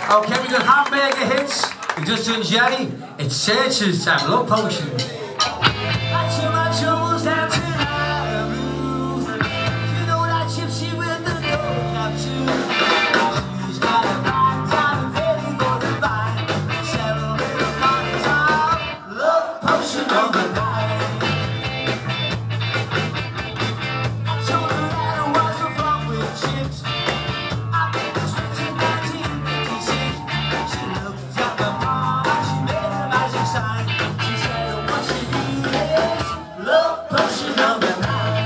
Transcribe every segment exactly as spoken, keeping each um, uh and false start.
Okay, we got hamburger hits. We just done Jerry. It's Searchers time. Love Potion. I turn my troubles down to the roof. You know that gypsy with the gold cap too. She's got a bad time ready for the vine. Several little bottles of Love Potion on the night. I told her that I wasn't wrong with chicks. I made the switch in nineteen fifty-six. She looked at the mom and she made a magic sign. She said what she needs is Love Potion number nine.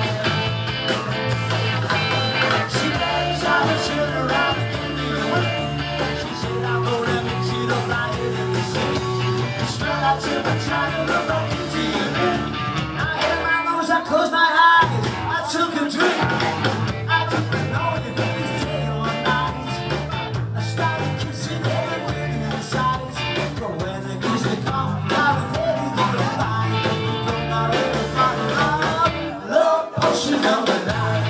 She begs I to turn around and give me away. She said I'm gonna mix it up like it in the sea. And straight out to the time to look back into your bed. I held my nose, I closed my eyes, I took a drink. I didn't know if it was day or night. I started kissing everything in the sides. But when the kiss had come, I was ready for the fight. We put my little bottle of Love Potion number nine.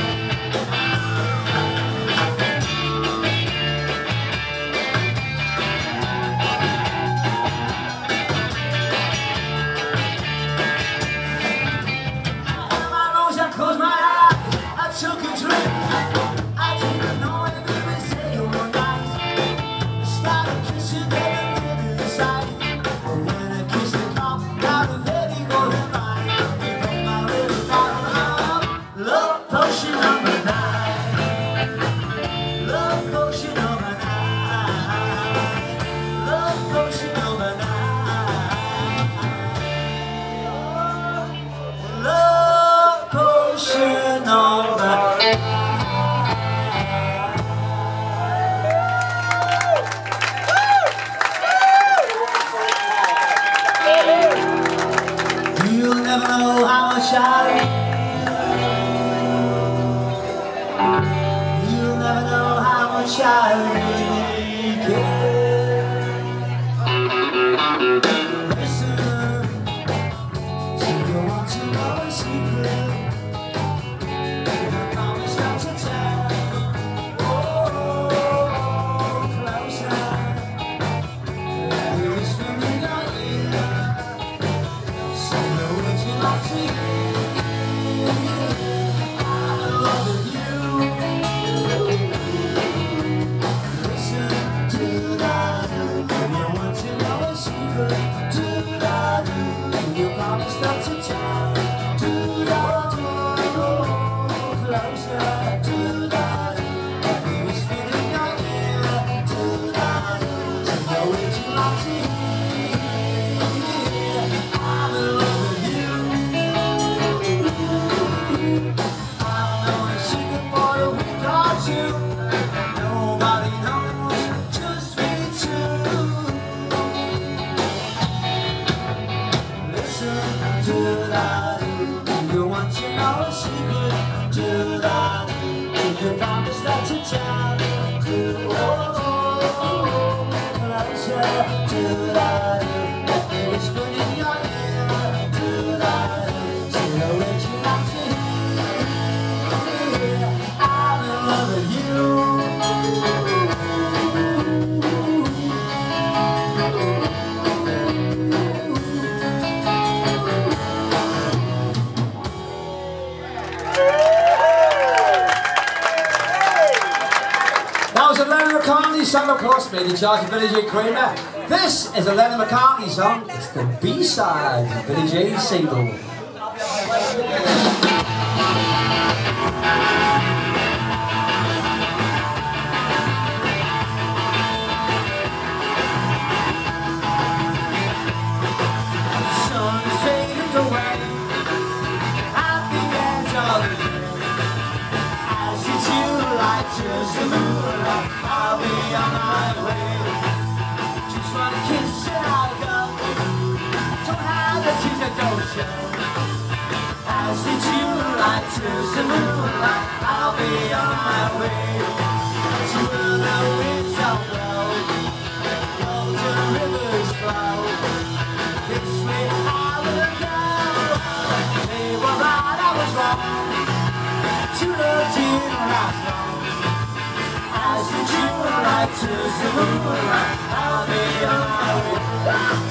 I held my nose, I closed my eyes, I took a drink. I didn't know if it was day or night. I started kissing everything in the sight. But when the kiss had come, I was ready for the fight. We put my little bottle of Love Potion number nine. Love Potion number nine. Love Potion number nine. Love Potion number nine. You'll never know how much I You'll never know how much I really care. Listen, so you want to know a secret. I promise not to tell. Oh, closer. It is from in your ear. So know what you like to hear. I'm in love with you. Listen to that. If you want to know a secret, do that. You promise not to tell. Do that. Closer. Do that. It is from in your ear. Do that. So know what you like to hear. I'm in love with you. I know a secret for a week or two. Nobody knows, just me too. Listen to that. If you want to know a secret, do that. If you promise not to tell, do oh, closer. Do that. If it's good in your ear, do that. So know what you like to hear. I'm in love with you. That was a Lennon McCartney song, of course, made in charge of Billy J. Kramer. This is a Lennon McCartney song. It's the B-side of Billy J's single. Sun's fading away at the edge of the day. As it's you like just the moonlight, I'll be on my way. Just wanna kiss and I'll go. Don't have the tears that don't show. As it's you like just the moonlight, I'll be on my way. To where the winds don't blow, golden rivers flow. This way I will go. They were right, I was wrong. To the tear last long. As the June light moonlight, just the moonlight. I'll be on my way.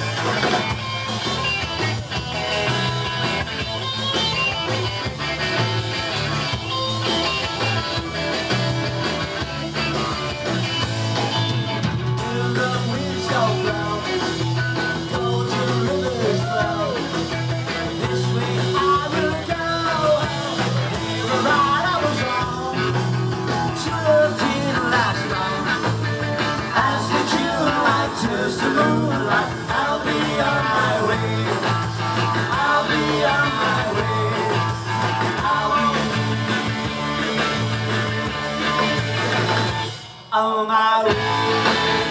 Just the moonlight, I'll be on my way. I'll be on my way. I'll be on my way.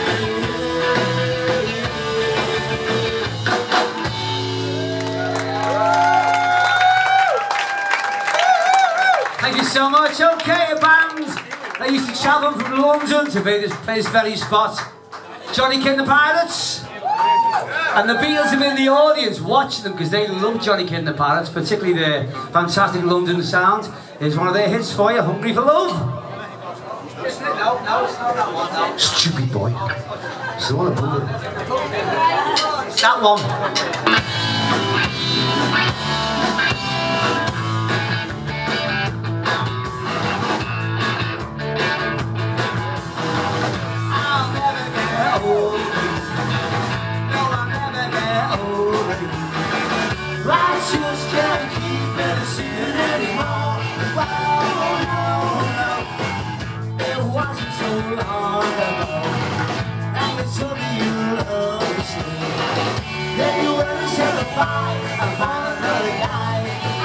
Thank you so much. Okay, a band that used to travel from London to play this, play this very spot. Johnny Kidd and the Pirates, and the Beatles have been in the audience watching them because they love Johnny Kidd and the Pirates, particularly their fantastic London sound. Here's one of their hits for you, Hungry for Love. No, no, it's not that one, no. Stupid boy. It's the one above it. It's that one. I just can't keep it secret anymore. Wow, no, no, it wasn't so long ago. And you told me you loved me. Then you went and said goodbye. I found another guy.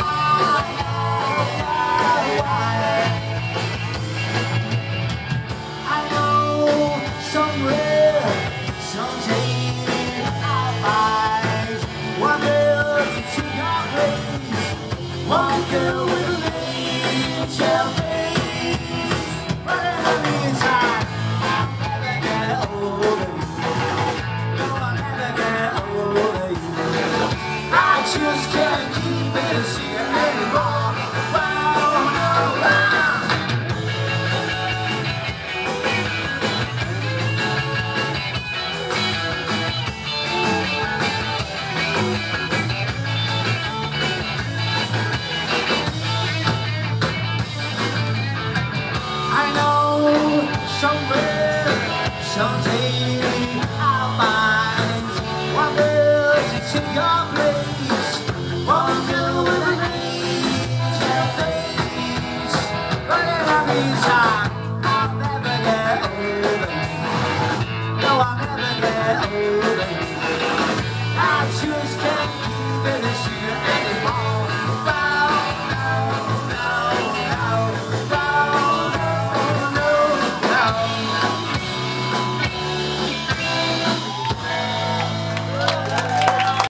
I know somewhere, someday I'll find one girl to take your place, one girl with an angel face. But in the meantime, I'll never get over you. No, I'll never get over you. I just can't keep it a secret anymore. Wow, no, wow. I know somewhere, someday I'll find one girl to take your place.